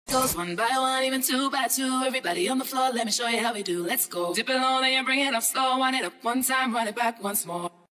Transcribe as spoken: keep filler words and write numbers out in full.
Goes one by one, even two by two. Everybody on the floor, let me show you how we do. Let's go. Dip it low, then you bring it up slow. Wind it up one time, run it back once more.